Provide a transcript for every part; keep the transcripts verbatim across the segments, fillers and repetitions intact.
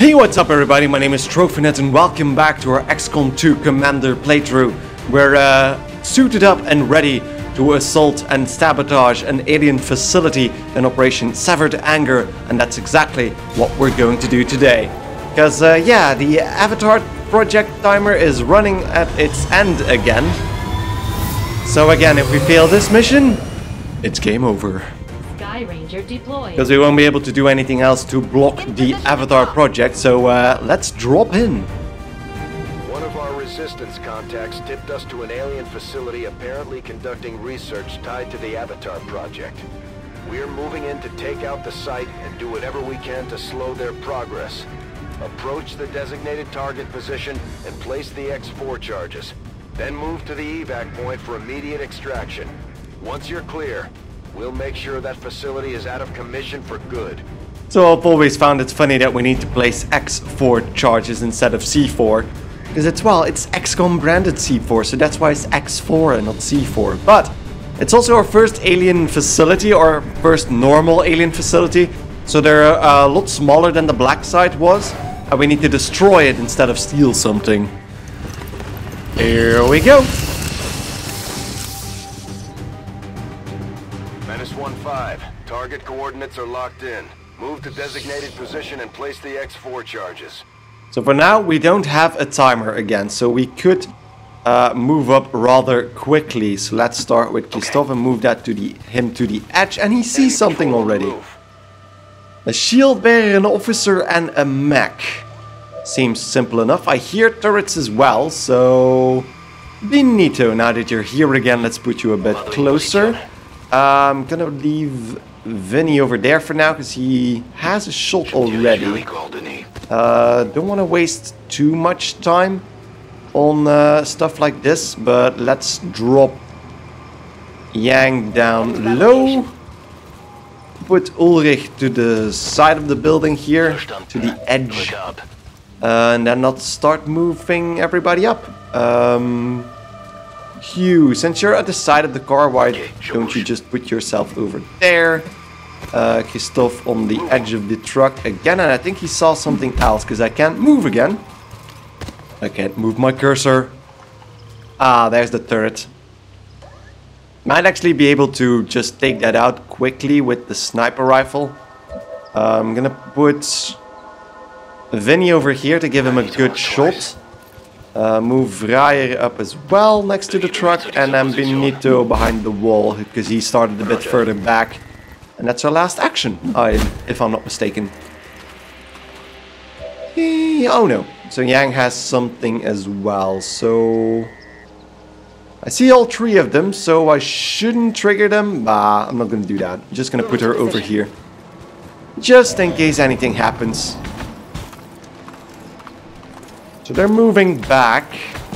Hey, what's up everybody, my name is Trophinet and welcome back to our X COM two Commander playthrough. We're uh, suited up and ready to assault and sabotage an alien facility in Operation Severed Anger, and that's exactly what we're going to do today. Because uh, yeah, the Avatar project timer is running at its end again. So again, if we fail this mission, it's game over. Ranger deployed. Because we won't be able to do anything else to block the Avatar project, so uh, let's drop in. One of our resistance contacts tipped us to an alien facility apparently conducting research tied to the Avatar project. We're moving in to take out the site and do whatever we can to slow their progress. Approach the designated target position and place the X four charges. Then move to the evac point for immediate extraction. Once you're clear, we'll make sure that facility is out of commission for good. So I've always found it funny that we need to place X four charges instead of C four. Because it's, well, it's X COM branded C four, so that's why it's X four and not C four. But it's also our first alien facility, or first normal alien facility. So they're a lot smaller than the black site was. And we need to destroy it instead of steal something. Here we go. one five. Target coordinates are locked in. Move to designated position and place the X four charges. So for now, we don't have a timer again, so we could uh, move up rather quickly. So let's start with Christophe and move that to the him to the edge, and he sees something already. A shield bearer, an officer, and a mech. Seems simple enough. I hear turrets as well, so Benito, now that you're here again, let's put you a bit closer. I'm gonna leave Vinny over there for now because he has a shot already. Uh, don't want to waste too much time on uh, stuff like this, but let's drop Yang down low. Put Ulrich to the side of the building here, to the edge, uh, and then not start moving everybody up. Um, Hugh, since you're at the side of the car, why don't you just put yourself over there? Uh, Christophe on the edge of the truck again, and I think he saw something else, because I can't move again. I can't move my cursor. Ah, there's the turret. Might actually be able to just take that out quickly with the sniper rifle. Uh, I'm gonna put Vinny over here to give him a good shot. Uh, move Vrijer up as well next to the truck, and then Benito behind the wall because he started a bit further back. And that's our last action, I, if I'm not mistaken. Eee, oh no, so Yang has something as well, so... I see all three of them, so I shouldn't trigger them. Bah, I'm not going to do that. I'm just going to put her over here. Just in case anything happens. So they're moving back.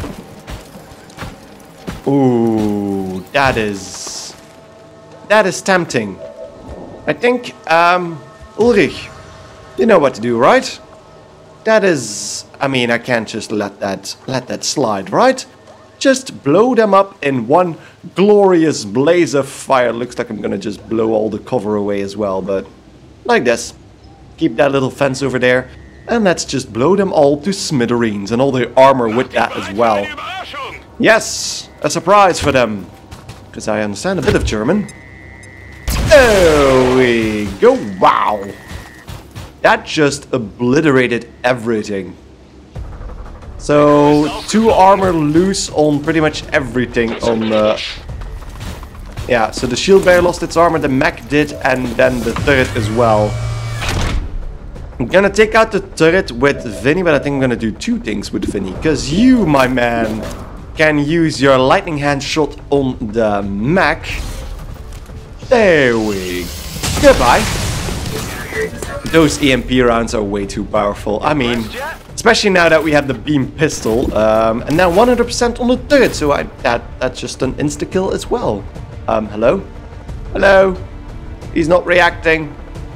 Ooh, that is... That is tempting. I think, um, Ulrich, you know what to do, right? That is... I mean, I can't just let that, let that slide, right? Just blow them up in one glorious blaze of fire. Looks like I'm gonna just blow all the cover away as well, but... Like this. Keep that little fence over there. And let's just blow them all to smithereens, and all the armor with that as well. Yes, a surprise for them. Because I understand a bit of German. There we go. Wow. That just obliterated everything. So, two armor loose on pretty much everything on... Uh, yeah, so the shield bearer lost its armor, the mech did, and then the turret as well. I'm gonna take out the turret with Vinny, but I think I'm gonna do two things with Vinny. Because you, my man, can use your lightning hand shot on the mech. There we go. Goodbye. Those E M P rounds are way too powerful. I mean, especially now that we have the beam pistol. Um, and now one hundred percent on the turret, so I, that that's just an insta-kill as well. Um, hello? Hello? He's not reacting.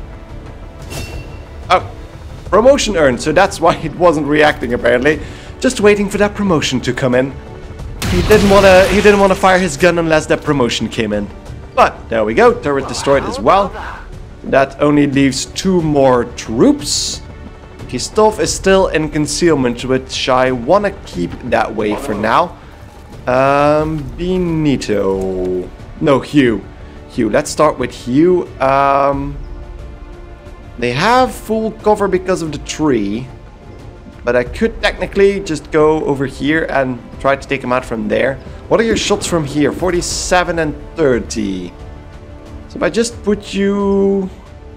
Oh. Promotion earned, so that's why it wasn't reacting apparently. Just waiting for that promotion to come in. He didn't wanna he didn't wanna fire his gun unless that promotion came in. But there we go, turret destroyed as well. That only leaves two more troops. Christophe is still in concealment, which I want to keep that way for now. Um, Benito. No, Hugh. Hugh. Let's start with Hugh. Um, they have full cover because of the tree. But I could technically just go over here and try to take him out from there. What are your shots from here? forty-seven and thirty. So if I just put you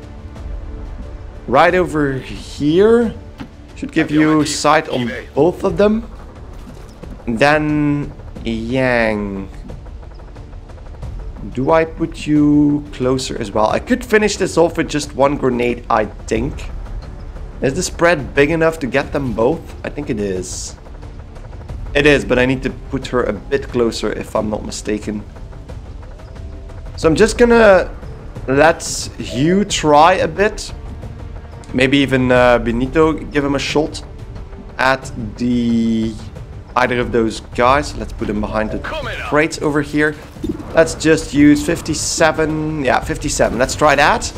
right over here, should give you sight on both of them. And then Yang. Do I put you closer as well? I could finish this off with just one grenade, I think. Is the spread big enough to get them both? I think it is. It is, but I need to put her a bit closer if I'm not mistaken. So I'm just gonna let Hugh try a bit. Maybe even uh, Benito give him a shot at the either of those guys. Let's put him behind the crates over here. Let's just use fifty-seven. Yeah, fifty-seven. Let's try that.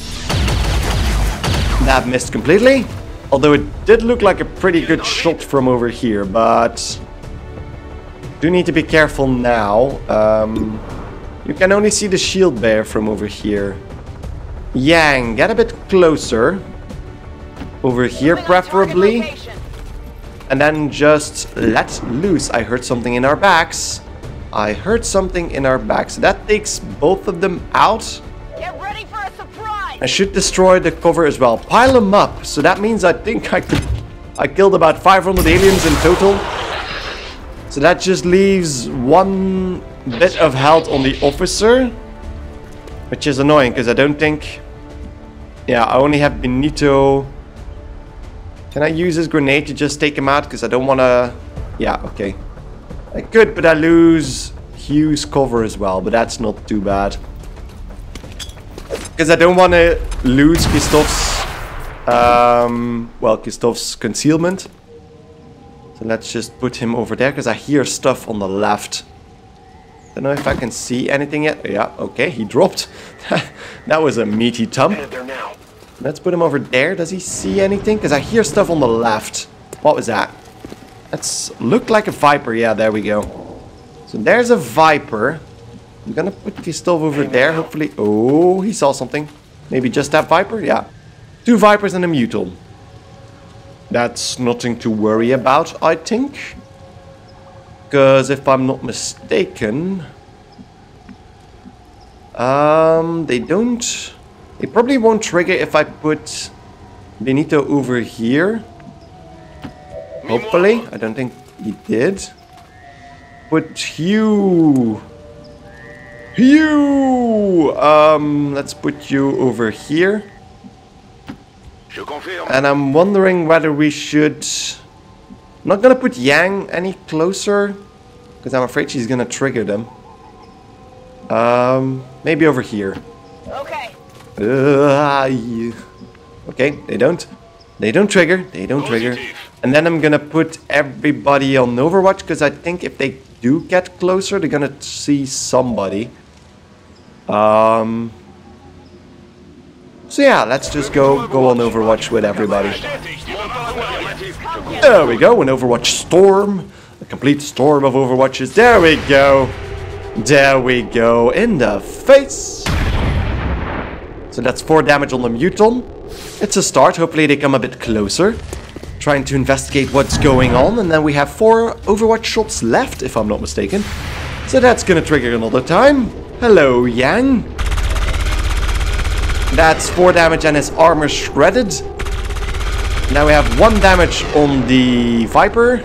That missed completely. Although it did look like a pretty good shot from over here, but do need to be careful now. Um, you can only see the shield bearer from over here. Yang, get a bit closer. Over here, preferably. And then just let loose. I heard something in our backs. I heard something in our backs. That takes both of them out. Get ready for a surprise. I should destroy the cover as well. Pile them up. So that means I think I could... I killed about five hundred aliens in total. So that just leaves one bit of health on the officer. Which is annoying because I don't think... Yeah, I only have Benito. Can I use his grenade to just take him out? Because I don't want to... Yeah, okay. I could, but I lose Hugh's cover as well. But that's not too bad. Because I don't want to lose Christophe's... Um, well, Christophe's concealment. So let's just put him over there. Because I hear stuff on the left. Don't know if I can see anything yet. Yeah, okay, he dropped. That was a meaty thump. Let's put him over there. Does he see anything? Because I hear stuff on the left. What was that? That's looked like a Viper. Yeah, there we go. So there's a Viper. I'm gonna put Christophe over there. Hopefully. Oh, he saw something. Maybe just that Viper? Yeah. Two Vipers and a Mutal. That's nothing to worry about, I think. Because if I'm not mistaken... Um, they don't... They probably won't trigger if I put Benito over here. Hopefully. I don't think he did. Put Hugh. Hugh! Um, let's put you over here. And I'm wondering whether we should... I'm not gonna put Yang any closer. Because I'm afraid she's gonna trigger them. Um, maybe over here. Okay. Uh, yeah. Okay, they don't. They don't trigger. They don't trigger. And then I'm gonna put everybody on Overwatch because I think if they do get closer, they're gonna see somebody. Um. So yeah, let's just go go on Overwatch with everybody. There we go, an Overwatch storm, a complete storm of Overwatches. There we go. There we go. In the face. So that's four damage on the Muton. It's a start. Hopefully they come a bit closer. Trying to investigate what's going on. And then we have four Overwatch shots left, if I'm not mistaken. So that's gonna trigger another time. Hello, Yang. That's four damage and his armor shredded. Now we have one damage on the Viper.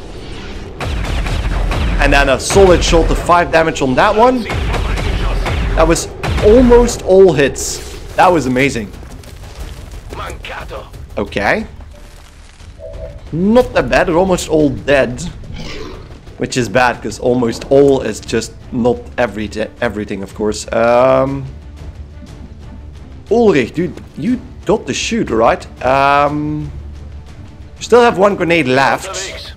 And then a solid shot of five damage on that one. That was almost all hits. That was amazing. Okay. Not that bad, they're almost all dead. Which is bad, because almost all is just not every everything, of course. Um, Ulrich, dude, you got the shoot, right? Um, still have one grenade left.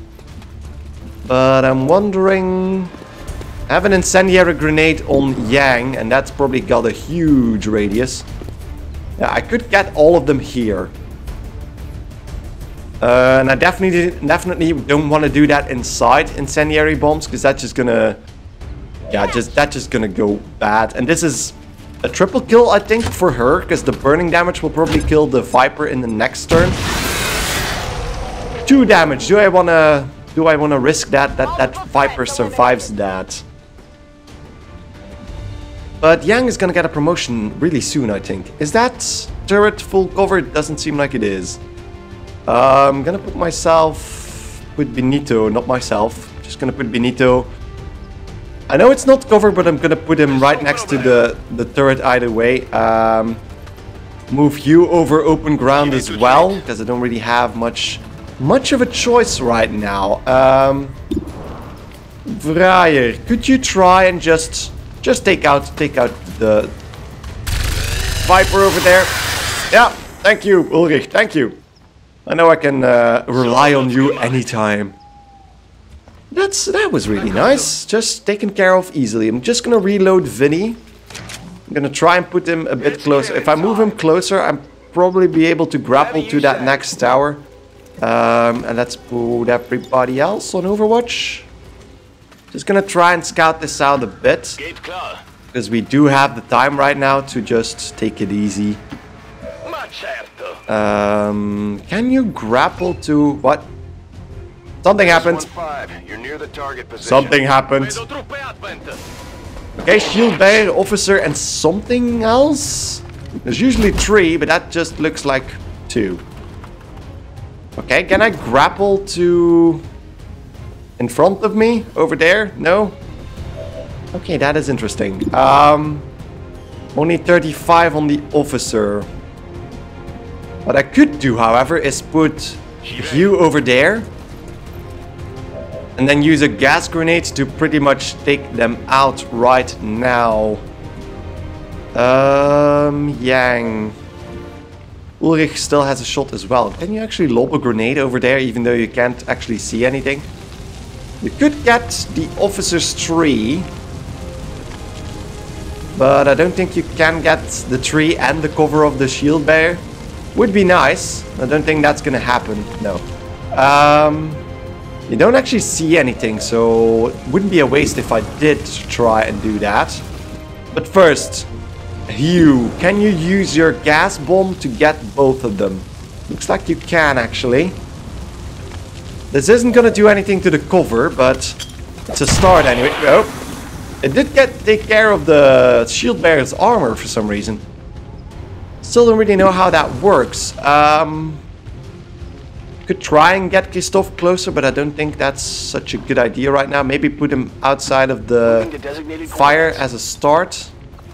But I'm wondering... I have an incendiary grenade on Yang, and that's probably got a huge radius. Yeah, I could get all of them here. Uh, and I definitely definitely don't want to do that inside incendiary bombs, because that's just gonna, yeah, just that's just gonna go bad. And this is a triple kill, I think, for her, because the burning damage will probably kill the Viper in the next turn. Two damage. Do I wanna do I wanna risk that that that Viper survives that? But Yang is gonna get a promotion really soon, I think. Is that turret full cover? It doesn't seem like it is. Uh, I'm gonna put myself, put Benito, not myself. Just gonna put Benito. I know it's not cover, but I'm gonna put him right next to the the turret either way. Um, move you over open ground as well, because I don't really have much much of a choice right now. Um, Vrijer, could you try and just just take out take out the Viper over there? Yeah, thank you, Ulrich. Thank you. I know I can uh, rely on you anytime. That's that was really nice. Just taken care of easily. I'm just gonna reload Vinny. I'm gonna try and put him a bit closer. If I move him closer, I'm probably be able to grapple to that next tower. Um, and let's put everybody else on Overwatch. Just gonna try and scout this out a bit, because we do have the time right now to just take it easy. Um, can you grapple to what? Something happened. You're near the target position. Something happened. Okay, shield bearer, officer, and something else. There's usually three, but that just looks like two. Okay, can I grapple to in front of me over there? No. Okay, that is interesting. Um, only thirty-five on the officer. What I could do, however, is put Hugh over there and then use a gas grenade to pretty much take them out right now. Um, Yang. Ulrich still has a shot as well. Can you actually lob a grenade over there, even though you can't actually see anything? You could get the officer's tree, but I don't think you can get the tree and the cover of the shield bearer. Would be nice. I don't think that's gonna happen. No. Um, you don't actually see anything, so it wouldn't be a waste if I did try and do that. But first, Hugh, can you use your gas bomb to get both of them? Looks like you can, actually. This isn't gonna do anything to the cover, but it's a start anyway. Oh, it did get take care of the shield bearer's armor for some reason. Still don't really know how that works. Um, could try and get Christophe closer, but I don't think that's such a good idea right now. Maybe put him outside of the fire as a start.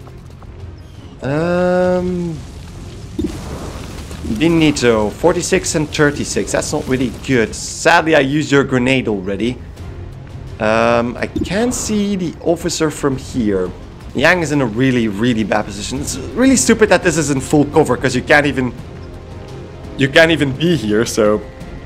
Um, Benito, forty-six and thirty-six. That's not really good. Sadly, I used your grenade already. Um, I can't see the officer from here. Yang is in a really, really bad position. It's really stupid that this is in full cover, because you can't even... You can't even be here, so...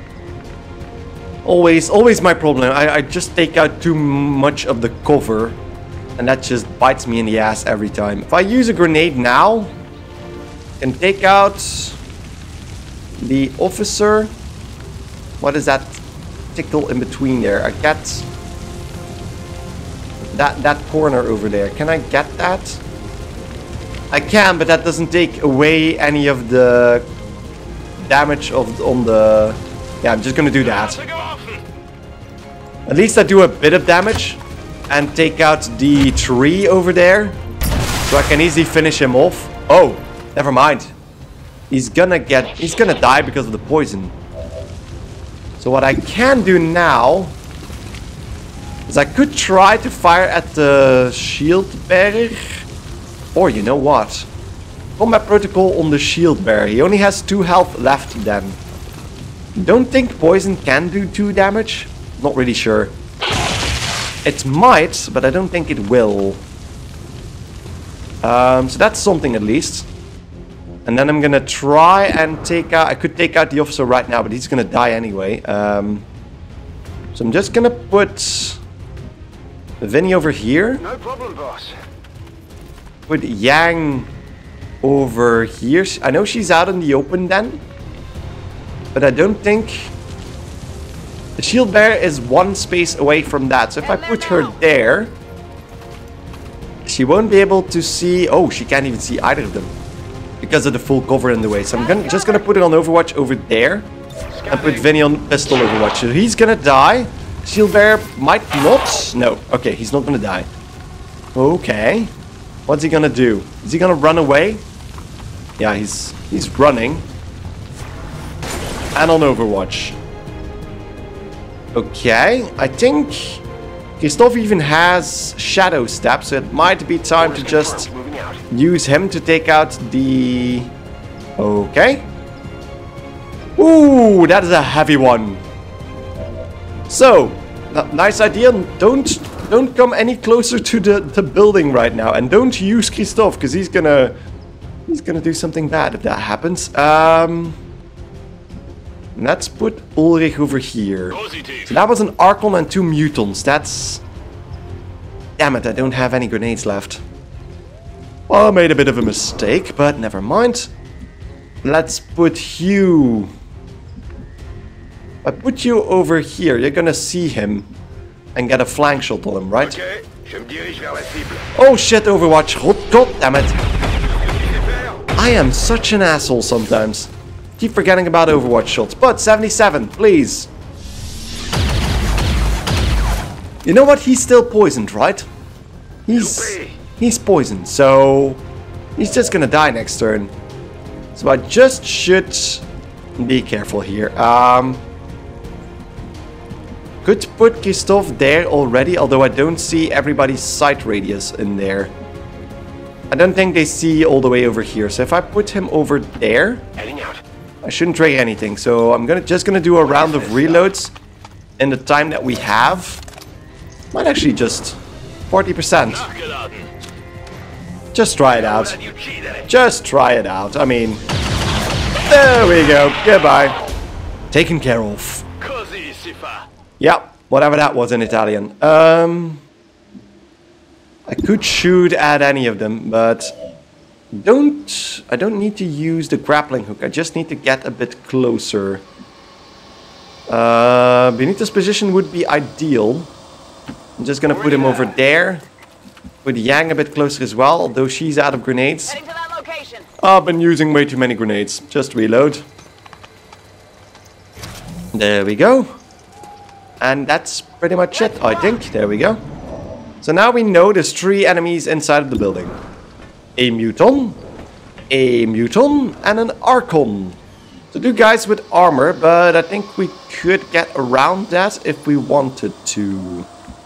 Always, always my problem. I, I just take out too much of the cover, and that just bites me in the ass every time. If I use a grenade now, I can take out the officer. What is that tickle in between there? I get... That, that corner over there. Can I get that? I can, but that doesn't take away any of the damage of on the... Yeah, I'm just gonna do that. At least I do a bit of damage and take out the tree over there, so I can easily finish him off. Oh, never mind. He's gonna get... He's gonna die because of the poison. So what I can do now... is I could try to fire at the shield bearer. Or you know what? Combat protocol on the shield bearer. He only has two health left then. Don't think poison can do two damage. Not really sure. It might, but I don't think it will. Um, so that's something at least. And then I'm gonna try and take out... I could take out the officer right now, but he's gonna die anyway. Um, so I'm just gonna put... Vinny over here. No problem, boss. Put Yang over here. I know she's out in the open then. but I don't think... The shield bearer is one space away from that. So if I put her there, she won't be able to see... Oh, she can't even see either of them because of the full cover in the way. So I'm gonna, just going to put it on Overwatch over there and put Vinny on pistol Overwatch. So he's going to die. Shield bearer might not. No. Okay, he's not going to die. Okay. What's he going to do? Is he going to run away? Yeah, he's he's running. And on Overwatch. Okay, I think Christophe even has Shadow Step, so it might be time to just use him to take out the... Okay. Ooh, that is a heavy one. So, nice idea. Don't don't come any closer to the, the building right now, and don't use Christophe because he's gonna he's gonna do something bad if that happens. Um. Let's put Ulrich over here. So that was an Archon and two Mutons. That's... Damn it, I don't have any grenades left. Well, I made a bit of a mistake, but never mind. Let's put you... I put you over here. You're gonna see him and get a flank shot on him, right? Oh shit, Overwatch. God damn it. I am such an asshole sometimes. Keep forgetting about Overwatch shots. But seventy-seven, please. You know what? He's still poisoned, right? He's he's poisoned, so he's just gonna die next turn. So I just should be careful here. Um, could put Christophe there already, although I don't see everybody's sight radius in there. I don't think they see all the way over here. So if I put him over there, Heading out. I shouldn't trigger anything, so I'm gonna just gonna do a round of reloads in the time that we have. Might actually just forty percent. Just try it out. Just try it out. I mean, there we go. Goodbye. Taken care of. Yep, whatever that was in Italian. Um, I could shoot at any of them, but. Don't I don't need to use the grappling hook. I just need to get a bit closer. Uh, Benito's position would be ideal. I'm just gonna put him over there. Put Yang a bit closer as well, although she's out of grenades. Heading to that location. I've been using way too many grenades. Just reload. There we go. And that's pretty much it, I think. There we go. So now we know there's three enemies inside of the building. A Muton, a Muton, and an Archon. So two guys with armor, but I think we could get around that if we wanted to.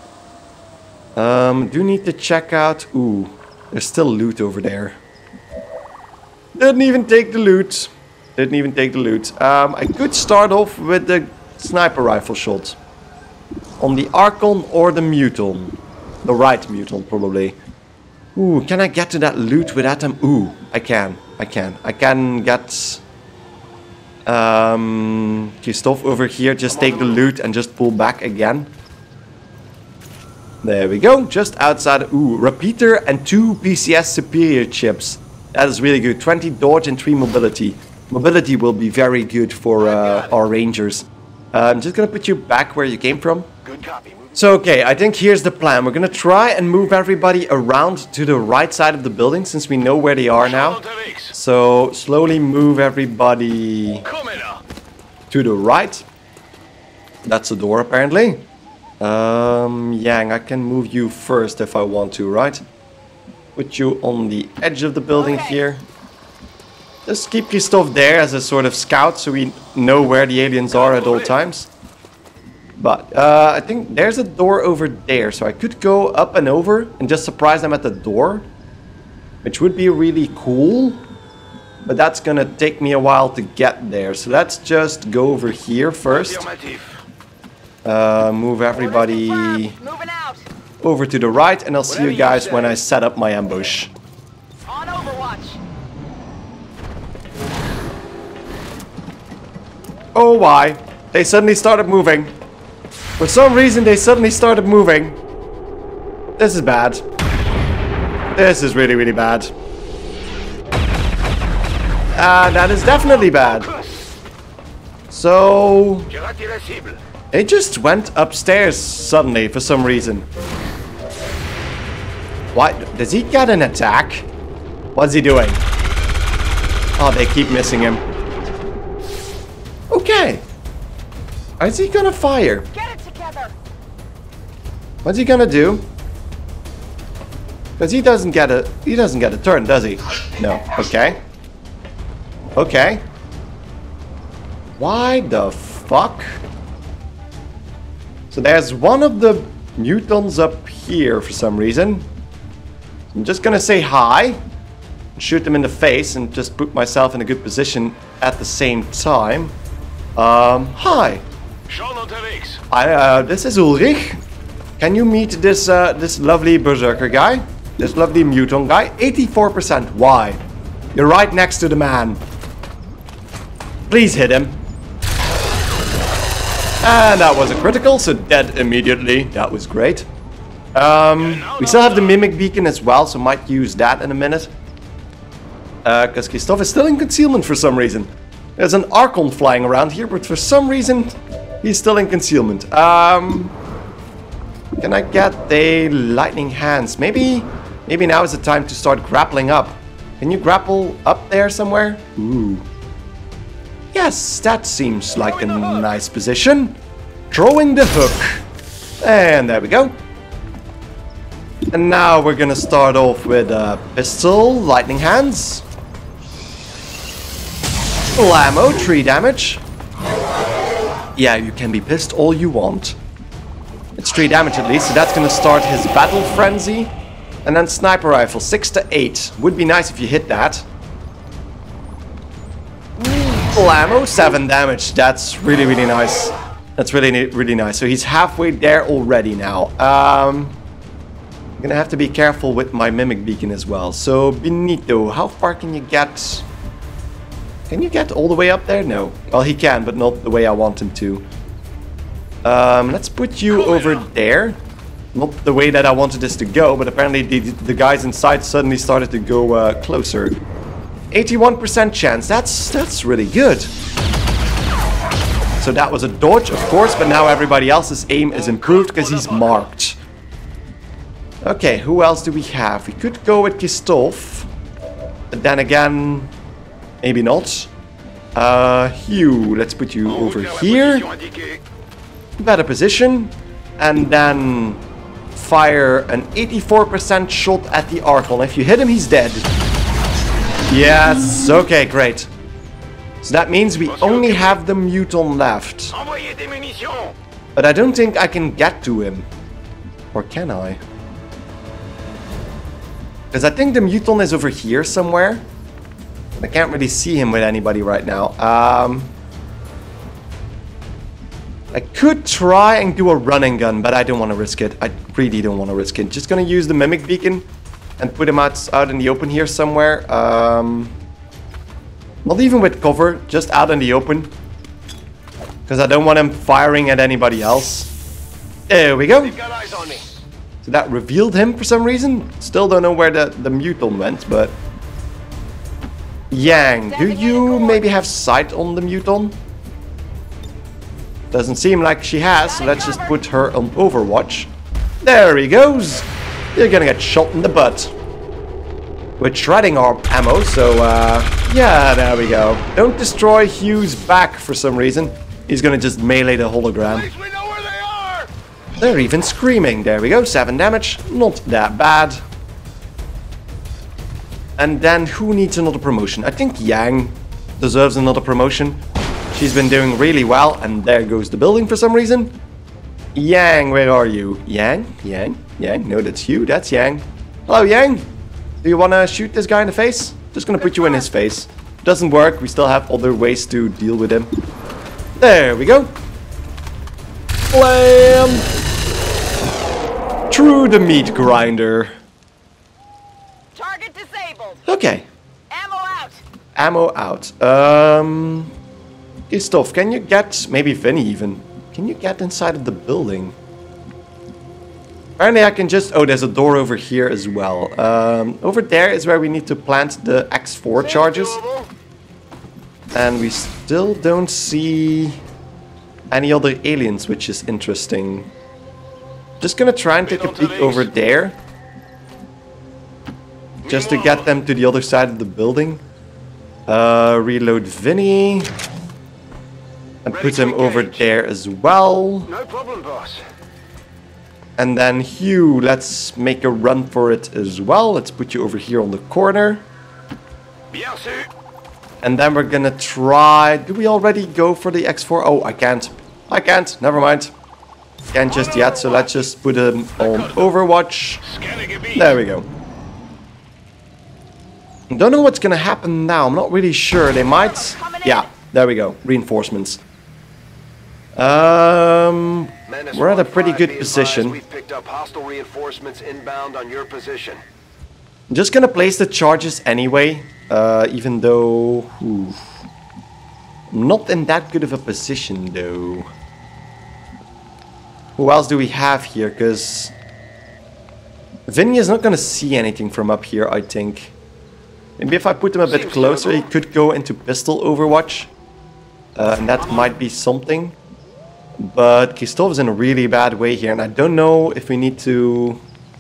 Um, do need to check out... Ooh, there's still loot over there. Didn't even take the loot. Didn't even take the loot. Um, I could start off with the sniper rifle shot. On the Archon or the Muton. The right Muton, probably. Ooh, can I get to that loot without them? Ooh, I can. I can. I can get... Um, Christophe over here. Just take the loot and just pull back again. There we go. Just outside. Ooh, repeater and two P C S superior chips. That is really good. twenty dodge and three mobility. Mobility will be very good for uh, our rangers. Uh, I'm just gonna put you back where you came from. Good copy. So, okay, I think here's the plan. We're gonna try and move everybody around to the right side of the building, since we know where they are now. So, slowly move everybody to the right. That's the door, apparently. Um, Yang, I can move you first if I want to, right? Put you on the edge of the building Okay. here. Just keep Christophe there as a sort of scout, so we know where the aliens are at all times. But uh, I think there's a door over there, so I could go up and over and just surprise them at the door, which would be really cool. But that's gonna take me a while to get there, so let's just go over here first. Uh, move everybody Moving out. over to the right, and I'll see you guys when I set up my ambush. On Overwatch. Oh, why? They suddenly started moving. For some reason, they suddenly started moving. This is bad. This is really, really bad. Ah, uh, that is definitely bad. So it just went upstairs suddenly for some reason. Why? Does he get an attack? What's he doing? Oh, they keep missing him. Okay. Is he gonna fire? Get it together. What's he gonna do? Because he doesn't get a he doesn't get a turn, does he? No. Okay. Okay. Why the fuck? So there's one of the mutants up here for some reason. I'm just gonna say hi, shoot them in the face, and just put myself in a good position at the same time. Um, hi. I, uh, this is Ulrich. Can you meet this uh, this lovely berserker guy? This lovely mutant guy? eighty-four percent. Why? You're right next to the man. Please hit him. And that was a critical, so dead immediately. That was great. Um, we still have the mimic beacon as well, so might use that in a minute. Because uh, Christophe is still in concealment for some reason. There's an Archon flying around here, but for some reason he's still in concealment. Um, can I get the lightning hands? Maybe, maybe now is the time to start grappling up. Can you grapple up there somewhere? Ooh. Yes, that seems like a nice position. Throwing the hook. And there we go. And now we're gonna start off with a pistol, lightning hands. Full ammo, three damage. Yeah, you can be pissed all you want. It's three damage at least, so that's gonna start his battle frenzy. And then sniper rifle, six to eight. Would be nice if you hit that. Full ammo, seven damage. That's really, really nice. That's really, really nice. So he's halfway there already now. Um, I'm gonna have to be careful with my mimic beacon as well. So Benito, how far can you get? Can you get all the way up there? No. Well, he can, but not the way I want him to. Um, let's put you over there. Not the way that I wanted this to go, but apparently the, the guys inside suddenly started to go uh, closer. eighty-one percent chance. That's that's really good. So that was a dodge, of course, but now everybody else's aim is improved because he's marked. Okay, who else do we have? We could go with Christophe, but then again, maybe not. Uh, Hugh, let's put you over here. Better position, and then fire an eighty-four percent shot at the Archon. If you hit him, he's dead. Yes, okay, great. So that means we only have the mutant left. But I don't think I can get to him. Or can I? Because I think the mutant is over here somewhere. I can't really see him with anybody right now. Um, I could try and do a running gun, but I don't want to risk it. I really don't want to risk it. Just gonna use the mimic beacon and put him out, out in the open here somewhere. Um, not even with cover, just out in the open. Because I don't want him firing at anybody else. There we go. So that revealed him for some reason. Still don't know where the, the mutant went, but... Yang, do you maybe have sight on the mutant? Doesn't seem like she has, so let's just put her on Overwatch. There he goes! You're gonna get shot in the butt. With shredding arm ammo, so uh, yeah, there we go. Don't destroy Hugh's back for some reason. He's gonna just melee the hologram. We know where they are! They're even screaming. There we go, seven damage. Not that bad. And then who needs another promotion? I think Yang deserves another promotion. She's been doing really well, and there goes the building for some reason. Yang, where are you? Yang? Yang? Yang? No, that's you. That's Yang. Hello, Yang. Do you want to shoot this guy in the face? Just gonna put you in his face. Doesn't work. We still have other ways to deal with him. There we go. Blam! Through the meat grinder. Target disabled. Okay. Ammo out. Ammo out. Um... Christophe, can you get... Maybe Vinny even. Can you get inside of the building? Apparently I can just... Oh, there's a door over here as well. Um, over there is where we need to plant the X four charges. And we still don't see any other aliens, which is interesting. Just gonna try and take a peek over there. Just to get them to the other side of the building. Uh, reload Vinny. And put him over there as well. No problem, boss. And then Hugh, let's make a run for it as well. Let's put you over here on the corner. Bien sûr. And then we're gonna try... Do we already go for the X four? Oh, I can't. I can't. Never mind. Can't just yet, so let's just put him on Overwatch. There we go. Don't know what's gonna happen now. I'm not really sure. They might... Yeah, there we go. Reinforcements. Um, we're at a pretty good position. We've picked up hostile reinforcements inbound on your position. I'm just gonna place the charges anyway, uh, even though... Ooh, I'm not in that good of a position though. Who else do we have here? Because Vinny is not gonna see anything from up here, I think. Maybe if I put him a bit closer, he could go into pistol Overwatch. Uh, and that might be something. But Christophe is in a really bad way here, and I don't know if we need to...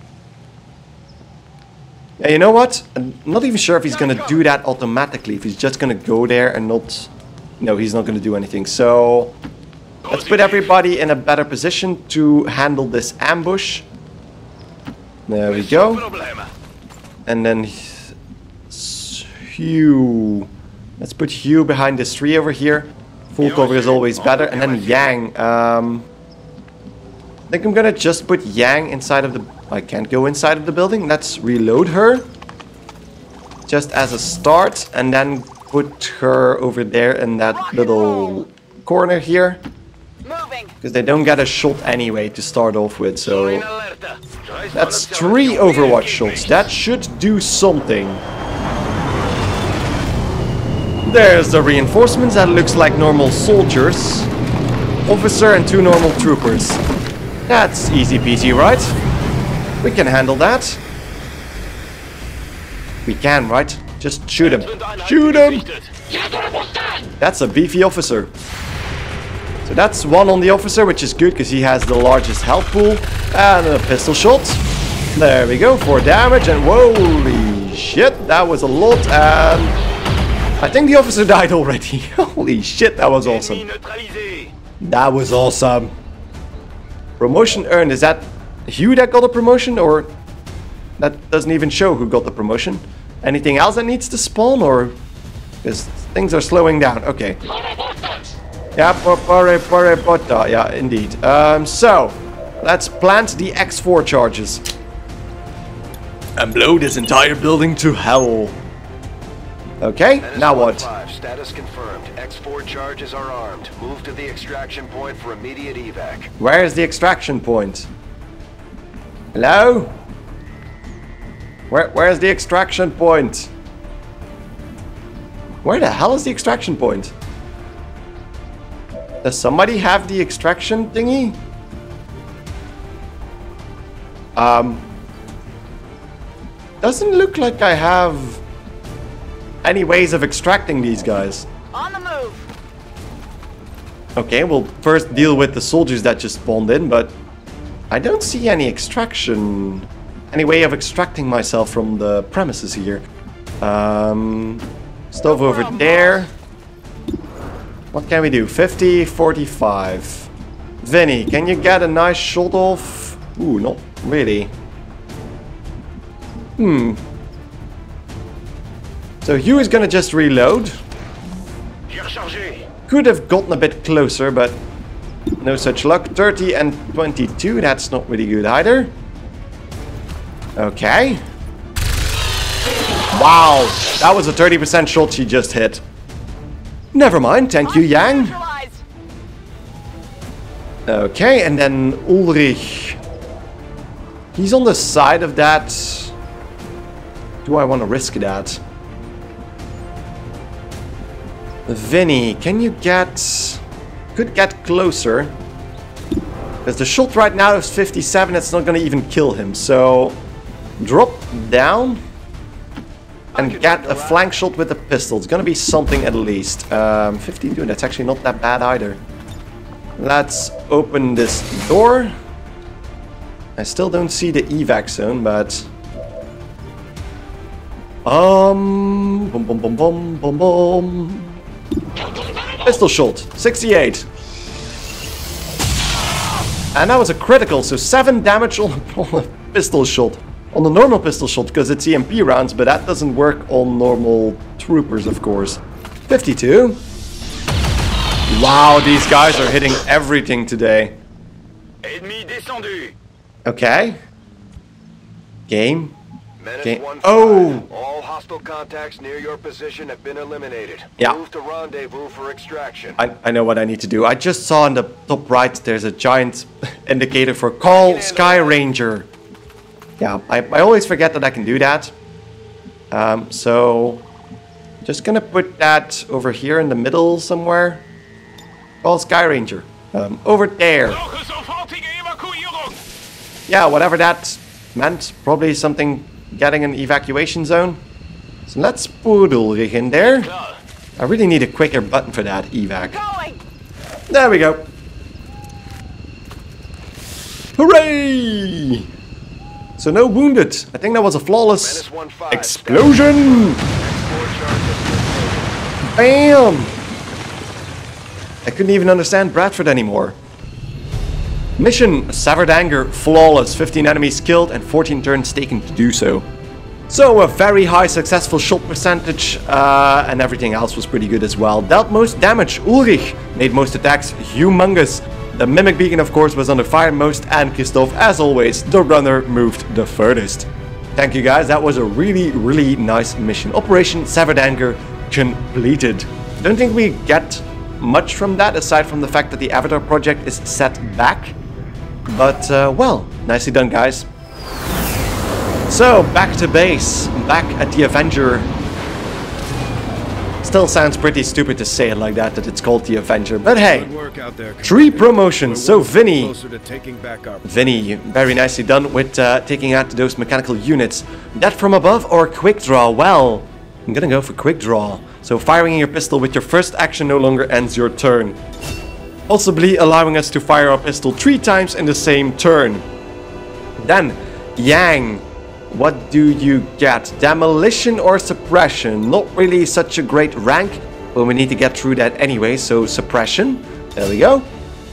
Yeah, you know what? I'm not even sure if he's gonna do that automatically, if he's just gonna go there and not... No, he's not gonna do anything, so... Let's put everybody in a better position to handle this ambush. There we go. And then... Hugh... Let's put Hugh behind this tree over here. Full cover is always better. And then Yang. Um, I think I'm gonna just put Yang inside of the... I can't go inside of the building. Let's reload her. Just as a start. And then put her over there in that little corner here. Because they don't get a shot anyway to start off with. So that's three Overwatch shots. That should do something. There's the reinforcements. That looks like normal soldiers. Officer and two normal troopers. That's easy peasy, right? We can handle that. We can, right? Just shoot him. Shoot him! That's a beefy officer. So that's one on the officer, which is good because he has the largest health pool. And a pistol shot. There we go, four damage. And holy shit, that was a lot. And... I think the officer died already. Holy shit, that was awesome. That was awesome. Promotion earned. Is that Hugh that got a promotion? Or that doesn't even show who got the promotion? Anything else that needs to spawn? Or because things are slowing down. Okay. Yeah, pare pare pota. Yeah, indeed. Um, so, let's plant the X four charges. And blow this entire building to hell. Okay, now what? Status confirmed. X four charges are armed. Move to the extraction point for immediate evac. Where is the extraction point? Hello? Where where's the extraction point? Where the hell is the extraction point? Does somebody have the extraction thingy? Um Doesn't look like I have any ways of extracting these guys. On the move. Okay, we'll first deal with the soldiers that just spawned in, but I don't see any extraction, any way of extracting myself from the premises here. Um, stove No over problem, there. What can we do? fifty, forty-five. Vinny, can you get a nice shot off? Ooh, not really. Hmm. So Hugh is gonna just reload. Could have gotten a bit closer, but no such luck. thirty and twenty-two, that's not really good either. Okay. Wow, that was a thirty percent shot she just hit. Never mind, thank you, Yang. Okay, and then Ulrich. He's on the side of that. Do I want to risk that? Vinny, can you get... Could get closer. Because the shot right now is fifty-seven, it's not going to even kill him. So, drop down. and get a flank shot with a pistol. It's gonna be something at least. Um, fifty-two, that's actually not that bad either. Let's open this door. I still don't see the evac zone, but... Um... Boom, boom, boom, boom, boom, boom. Pistol shot, sixty-eight. And that was a critical, so seven damage on, on a pistol shot. On the normal pistol shot, because it's E M P rounds, but that doesn't work on normal troopers, of course. fifty-two. Wow, these guys are hitting everything today. Okay. Game. Game. Oh! All hostile contacts near your position have been eliminated. Yeah. Move to rendezvous for extraction. I, I know what I need to do. I just saw in the top right there's a giant indicator for call Sky Ranger. Yeah, I, I always forget that I can do that. Um, so, just gonna put that over here in the middle somewhere. Call Sky Ranger. Um, over there. Yeah, whatever that meant. Probably something getting an evacuation zone. So let's poodle in there. I really need a quicker button for that evac. Going. There we go. Hooray! So no wounded. I think that was a flawless explosion. Bam! I couldn't even understand Bradford anymore. Mission, Severed Anger, flawless. fifteen enemies killed and fourteen turns taken to do so. So a very high successful shot percentage, uh, and everything else was pretty good as well. Dealt most damage, Ulrich made most attacks, humongous. The Mimic Beacon, of course, was under fire most, and Christoph, as always, the runner, moved the furthest. Thank you guys, that was a really, really nice mission. Operation Severed Anger completed. Don't think we get much from that, aside from the fact that the Avatar project is set back. But, uh, well, nicely done, guys. So, back to base, back at the Avenger. Still sounds pretty stupid to say it like that, that it's called the Avenger. But hey, three promotions. So Vinny, Vinny, very nicely done with uh, taking out those mechanical units. That from above or quick draw? Well, I'm gonna go for quick draw. So firing your pistol with your first action no longer ends your turn. Possibly allowing us to fire our pistol three times in the same turn. Then, Yang. What do you get? Demolition or suppression? Not really such a great rank, but we need to get through that anyway, so suppression. There we go.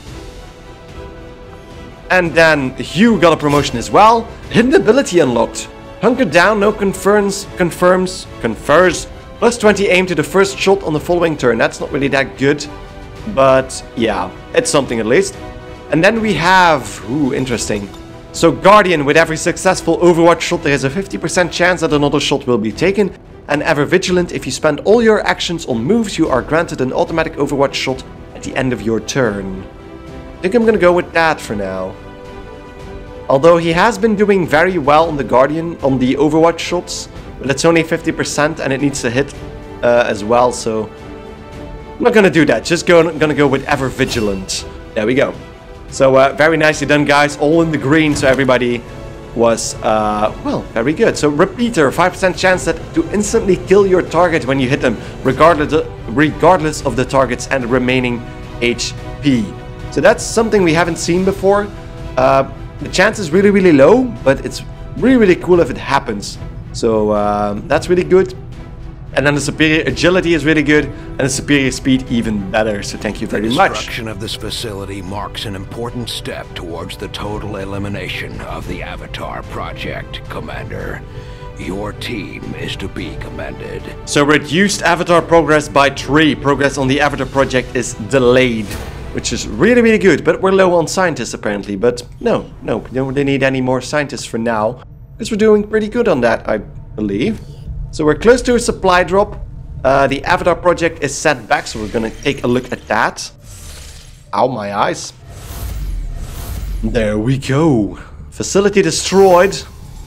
And then Hugh got a promotion as well. Hidden ability unlocked. Hunker down, no confirms, confirms, confers. Plus twenty aim to the first shot on the following turn. That's not really that good, but yeah, it's something at least. And then we have, ooh, interesting. So Guardian, with every successful Overwatch shot there is a fifty percent chance that another shot will be taken. And Ever Vigilant, if you spend all your actions on moves, you are granted an automatic Overwatch shot at the end of your turn. I think I'm gonna go with that for now. Although he has been doing very well on the Guardian, on the Overwatch shots, but it's only fifty percent and it needs to hit uh, as well, so I'm not gonna do that, just go, gonna go with Ever Vigilant. There we go. So, uh, very nicely done, guys. All in the green, so everybody was, uh, well, very good. So, Repeater, five percent chance that to instantly kill your target when you hit them, regardless of, regardless of the target's and remaining H P. So, that's something we haven't seen before. Uh, the chance is really, really low, but it's really, really cool if it happens. So, um, that's really good. And then the superior agility is really good, and the superior speed even better, so thank you very much. The destruction of this facility marks an important step towards the total elimination of the Avatar project, Commander. Your team is to be commended. So reduced Avatar progress by three. Progress on the Avatar project is delayed, which is really, really good, but we're low on scientists apparently. But no, no, we don't really need any more scientists for now, because we're doing pretty good on that, I believe. So we're close to a supply drop. Uh, the Avatar project is set back, so we're gonna take a look at that. Ow, my eyes. There we go. Facility destroyed.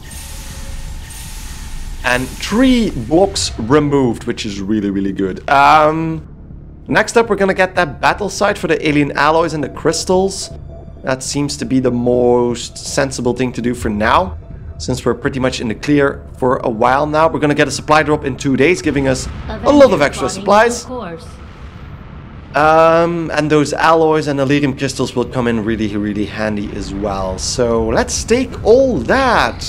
And three blocks removed, which is really, really good. Um, next up, we're gonna get that battle site for the alien alloys and the crystals. That seems to be the most sensible thing to do for now. since we're pretty much in the clear for a while now. We're gonna get a supply drop in two days, giving us a lot of extra supplies. Um, and those alloys and Elerium crystals will come in really, really handy as well. So let's take all that.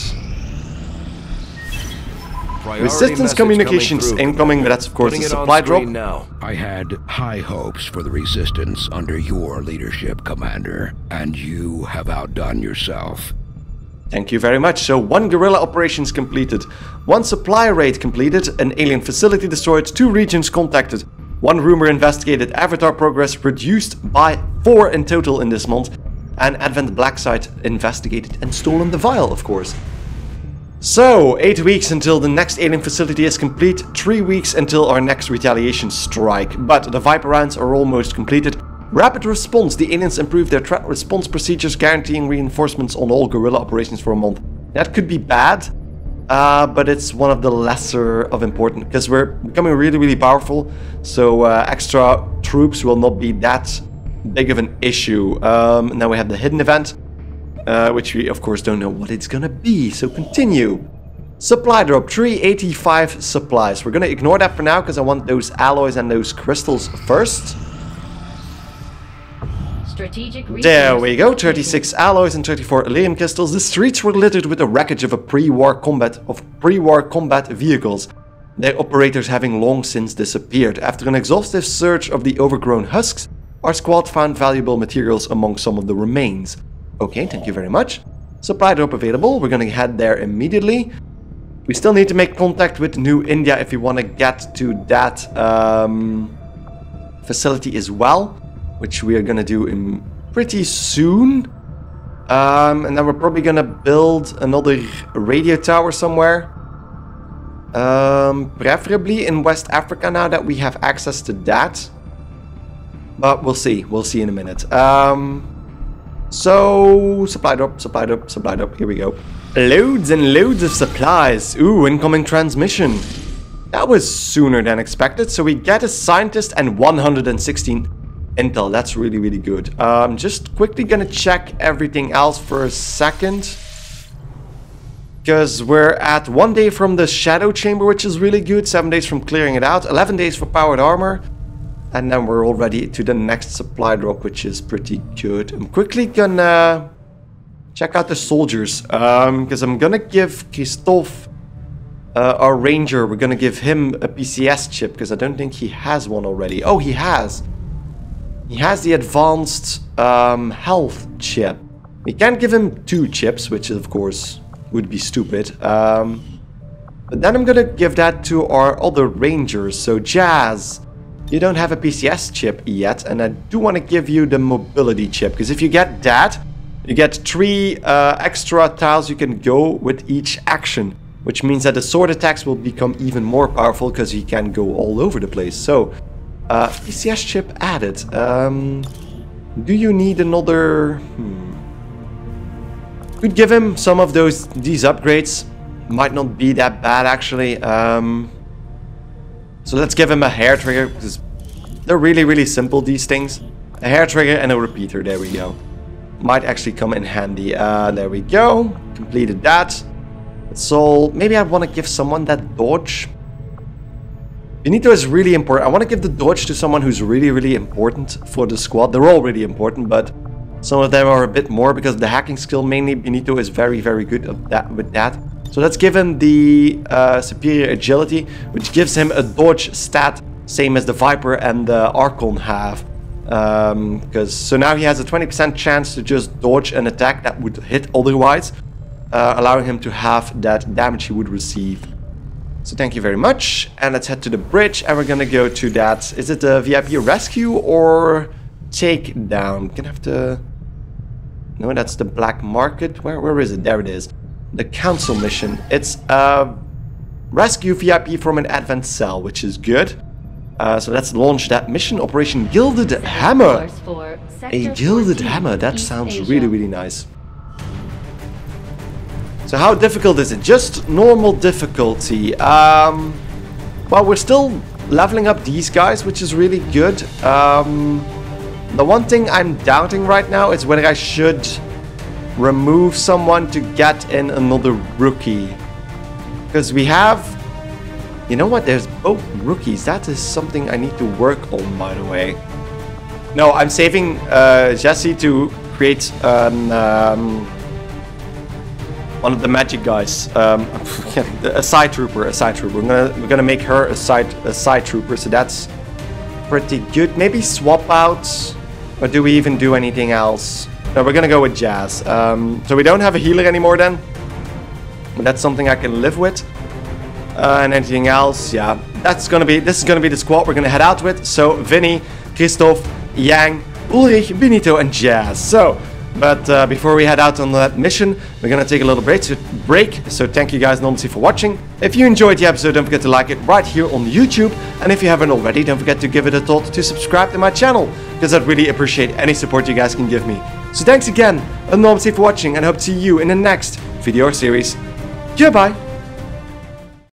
Priority Resistance communications coming incoming, but that's of course a supply drop. Now. I had high hopes for the Resistance under your leadership, Commander, and you have outdone yourself. Thank you very much. So one guerrilla operations completed, one supply raid completed, an alien facility destroyed, two regions contacted, one rumor investigated, avatar progress reduced by four in total in this month, and Advent Blacksite investigated and stolen the vial, of course. So, eight weeks until the next alien facility is complete, three weeks until our next retaliation strike, but the Viper rounds are almost completed. Rapid response, the aliens improved their threat response procedures, guaranteeing reinforcements on all guerrilla operations for a month. That could be bad, uh, but it's one of the lesser of important, because we're becoming really, really powerful, so uh, extra troops will not be that big of an issue. Um, now we have the hidden event. Uh, which we of course don't know what it's gonna be, so continue. Supply drop, three eighty-five supplies. We're gonna ignore that for now because I want those alloys and those crystals first. Strategic there we go, thirty-six alloys and thirty-four Elerium crystals. The streets were littered with the wreckage of a pre-war combat of pre-war combat vehicles, their operators having long since disappeared. After an exhaustive search of the overgrown husks, our squad found valuable materials among some of the remains. Okay, thank you very much. Supply drop available. We're gonna head there immediately. We still need to make contact with New India if we want to get to that um, facility as well, which we are gonna do in pretty soon. Um, and then we're probably gonna build another radio tower somewhere. Um, preferably in West Africa now that we have access to that. But we'll see. We'll see in a minute. Um... So, supply drop, supply drop, supply drop, here we go. Loads and loads of supplies. Ooh, incoming transmission. That was sooner than expected. So we get a scientist and one hundred sixteen intel. That's really, really good. Um, just quickly gonna check everything else for a second. Because we're at one day from the Shadow Chamber, which is really good. Seven days from clearing it out. eleven days for powered armor. And then we're already to the next supply drop, which is pretty good. I'm quickly gonna check out the soldiers. Um, because I'm gonna give Christophe, uh, our ranger, we're gonna give him a P C S chip. Because I don't think he has one already. Oh, he has. He has the advanced um, health chip. We can't give him two chips, which of course would be stupid. Um, but then I'm gonna give that to our other rangers. So Jazz, you don't have a P C S chip yet, and I do want to give you the mobility chip, because if you get that, you get three uh, extra tiles you can go with each action, which means that the sword attacks will become even more powerful because you can go all over the place. So, uh, P C S chip added. Um, do you need another? Hmm. Could give him some of those these upgrades. Might not be that bad actually. Um, So let's give him a hair trigger, because they're really, really simple, these things. A hair trigger and a repeater, there we go. Might actually come in handy. Uh, there we go. Completed that. So maybe I want to give someone that dodge. Benito is really important. I want to give the dodge to someone who's really, really important for the squad. They're all really important, but some of them are a bit more, because the hacking skill, mainly Benito is very, very good at that, with that. So let's give him the uh, superior agility, which gives him a dodge stat, same as the Viper and the Archon have. Um, because so now he has a twenty percent chance to just dodge an attack that would hit otherwise, uh, allowing him to have that damage he would receive. So thank you very much, and let's head to the bridge, and we're gonna go to that. Is it a V I P rescue or takedown? Gonna have to. No, that's the black market. Where where is it? There it is. The council mission. It's a rescue V I P from an advent cell, which is good. Uh, so let's launch that mission. Operation Gilded Hammer. A Gilded Hammer. That sounds really, really nice. So how difficult is it? Just normal difficulty. Um, well, we're still leveling up these guys, which is really good. Um, the one thing I'm doubting right now is whether I should remove someone to get in another rookie. Because we have... You know what? There's both rookies. That is something I need to work on, by the way. No, I'm saving uh, Jesse to create um, um, one of the magic guys. Um, a side trooper, a side trooper. We're gonna we're gonna make her a side a side trooper. So that's pretty good. Maybe swap out, or do we even do anything else? No, we're gonna go with Jazz. Um, so we don't have a healer anymore then. But that's something I can live with. Uh, and anything else, yeah, that's gonna be, this is gonna be the squad we're gonna head out with. So, Vinny, Christoph, Yang, Ulrich, Benito, and Jazz. So, but uh, before we head out on that mission, we're gonna take a little break. So, break. So, thank you guys enormously for watching. If you enjoyed the episode, don't forget to like it right here on YouTube. And if you haven't already, don't forget to give it a thought to subscribe to my channel, because I'd really appreciate any support you guys can give me. So, thanks again enormously for watching, and I hope to see you in the next video or series. Goodbye.